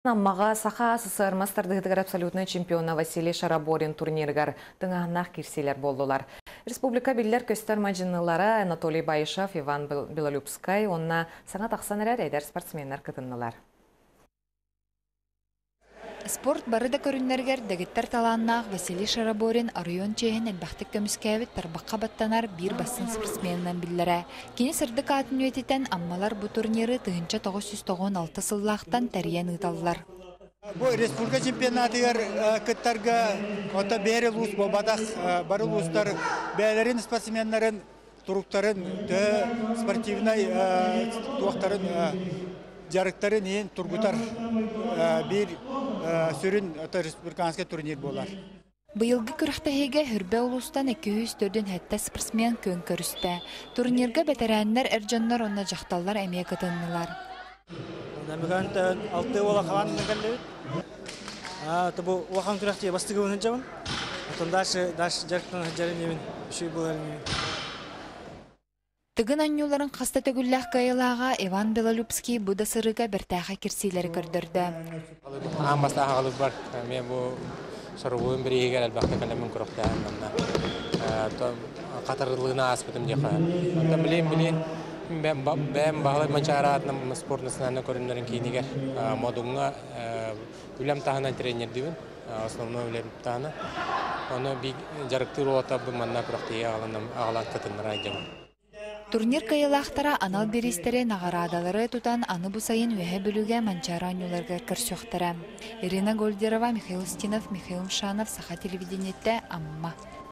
Наммаға саха сысырмастардығыдығыр абсолютный чемпиона Василий Шараборин турниргар тыңағынақ кирселер болдылар. Республика биллер көстер мажынылары Анатолий Байышев, Иван Белолюбскай, онна саңа тақсан әрәр әйдер спортсменлер кытыннылар. Спорт барыда көрүннергер дегеттер таланнақ Василий Шараборин арыйон чейін әлбәқтік көміскәвет тарбаққа баттанар бір басын спортсменнан білдері. Кені сырды қатын өтетен аммалар бұ турниры тұғынша 996 сыллақтан тәриян ұталылар. Бұл республика чемпионатығыр күттарға ота бәрі лұс болбадақ бары лұстар бәлерін спортсменларын тұруқтарын спортивнай туақтарын жарықтарын ең тұрғытар бір сүрін республиканский турнир болар. Бұйылғы күріқтәхеге хүрбә ұлыстан 204-ден хәтті спортсмен көн көрісті. Турнирға бәтәрәнлер әржанлар онна жақталлар әмей қытынылар. Намыған алты ола қаған мүмкәлі. Бұл оған күріқтеге бастығы өңін жауын. Отын дашы жарықтан жарын емін үші боларын. Тыгын аннюларын қаста төгілләқ қайылаға Иван Белолюбский бұда сырыға біртәға керсейлері көрдірді. Амбаста ағалық бар. Мен бұл сұрғуын бір егер әлбәқті кәлемін күріқтәйін. Қатырғылығына аспытым деқа. Білейін. Бәм бағылай манчағара атының спортнысынан көрінлерін кейінігер. Модуңға үлем тағынан тренер дейін. Основной үлем тағына. Оны жарықты рота бұл манна күріқтейі ағалан қытынлар айдың. Турнир кайылақтара анал берістері нағарадалары тұтан аны бұсайын өйе бүліге манчара анюларға кірсіқтара. Ирина Гольдерова, Михаил Стинов, Михаил Мшанов, Саха телевидениетті Амма.